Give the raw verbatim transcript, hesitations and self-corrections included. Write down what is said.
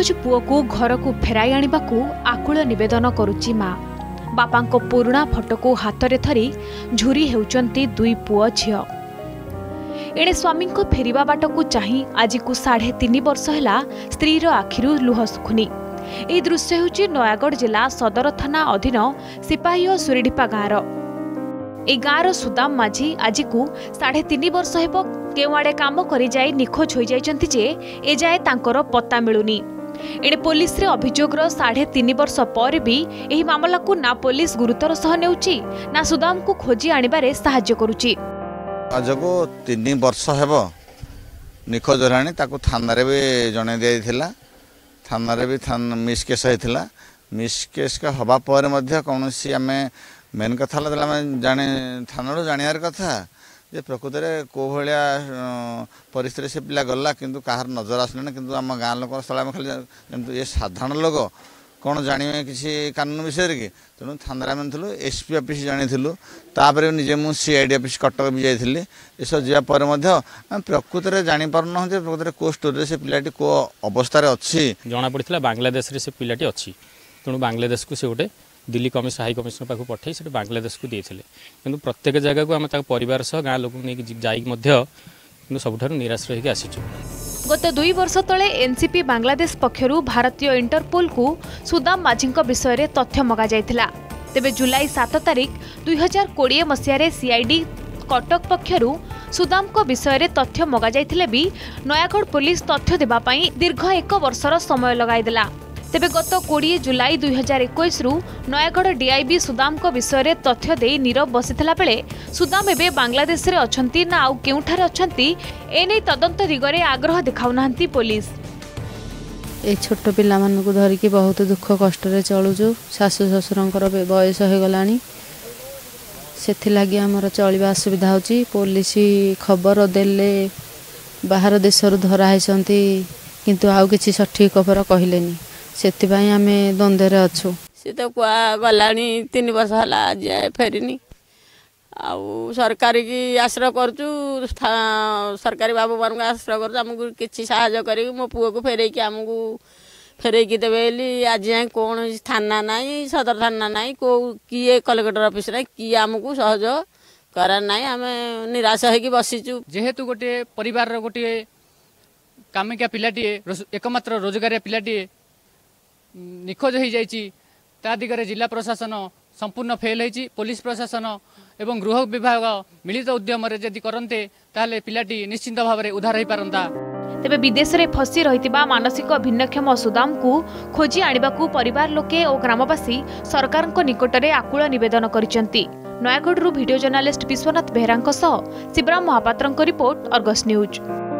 निखोज पुओ को घर को फेराई आनिबाकू आकुल निवेदन करुची माँ। बापांको पुराणा फोटो को हाथ में धरी झुरी हेउचंती दुई पुओ झियो। एणे स्वामी को फेरिबा बाट को चाही आज को साढ़े तीन वर्ष है स्त्रीर आखिरु लुह सुखुनी। यह दृश्य होची नयागढ़ जिला सदर थाना अधीन सिपाही और सुरीढिपा गाँवर। ए गाँवर सुदाम माझी आज को साढ़े तीन वर्ष हेब केउआड़े काम करि जाई निखोज हो जाइछंती जे ए जाए तांकर पत्ता मिलुनी। एणे पुलिस रे अभियोगर साढ़े तीन वर्ष पर भी एही मामला को ना पुलिस गुरुतर सह नेउची ना सुदाम को खोजी आनिबारे सहाय्य करूची। आज को तीन वर्ष हेब निखोज राणी ताकू थाना रे भी जणे देइथिला। थाना रे भी थान मिस केस होइथिला। मिस केस का हवा पर मध्य कोनोसी आमे मेन कथा आम जाने थाना जानियार कथा जे प्रकृत में कौ भाया परिस्थिति से पिला गला किंतु कहार नजर आसना किंतु आम गाँ लोक स्थल खाली ये साधारण लोक कौन जानवे किसी कानून विषय कि तेणु थाना आम थी एसपी ऑफिस जानी तापर निजे मुझे सीआईडी ऑफिस कटक भी जाइली। ये सब जापर आम प्रकृत में जापर ना प्रकृत में कौ स्टोरी से पिलाटी कौ अवस्था अच्छी जना पड़ा बांग्लादेश से पिलाटी अच्छी तेणु बांग्लादेश को से गोटे दिल्ली कमिश्नर हाई कमिश्नर पाक पठे से बांग्लादेश को देते किंतु प्रत्येक जगह को आम परिवार सह गाँ लोक नहीं सबुठ निराश रही आसीचु। गत दुई वर्ष तले एनसीपी बांग्लादेश पक्षरु भारतीय इंटरपोल को सुदाम माझी विषय में तथ्य मगा जाइथिला। तेबे जुलाई सात तारिख दुई हजार कोड़े मसीह सीआईडी कटक पक्षरु सुदाम को विषय में तथ्य मगा जाइथिले भी नयागढ़ पुलिस तथ्य देबा पई दीर्घ एक वर्षर समय लगाइदेला। तेबे गत कोड़े जुलाई दुई हजार इक्कीस रु नयागढ़ डीआईबी सुदाम को विषय में तथ्य दे नीरव बसिथिला बेले सुदाम एबे बांग्लादेश रे अछंती ना आउ केउठारे अछंती एनै तदंत दिगरे आग्रह देखाउनांती पुलिस। ए छोट पिला मानकु धरिकी बहुत दुख कष्ट रे चलुजु। सासु ससुरंकर बयस हो गलानी सेथिलागी हमर चलिबा असुविधा होची। पुलिस खबर देले बाहर देशरु धरा हैसंती किंतु आउ किछि सठिक खबर कहिलेनी सेतिबाई आमे द्वंद्वरे अच्छु। सी तो कुआ गलानी तीन वर्ष हला जाए फेरिनी आउ सरकारी की आश्रय करचु सरकारी बाबू मान आश्रय कर आमको किसी साहाय्य करी मो पुओ को फेरे कि आमको फेरे की देवे आज जाए कौन थाना नाई सदर थाना नाई को किए कलेक्टर ऑफिस ना किए आमको सहयोग करा नाई आम निराश होगी बसीचु। जेहेतु गोटे परिवार गोटे कामिका पिलाटी एकमात्र रोजगारिया पिलाटी निखोज हो जाता दिगरे जिला प्रशासन संपूर्ण फेल होती। पुलिस प्रशासन एवं गृह विभाग मिलित उद्यम जदि करते ताले पिलाटी निश्चिंत भाव में उद्धार हो पारंता। तेबे विदेश रे फसी रहितिबा मानसिक भिन्नक्षम सुदाम को खोजी आनिबाकू परिवार लोके और ग्रामवासी सरकार को निकटरे आकुल निवेदन करिसेंती। Nayagarh video journalist Vishwanath Behera Shivram Mahapatra report Argus news.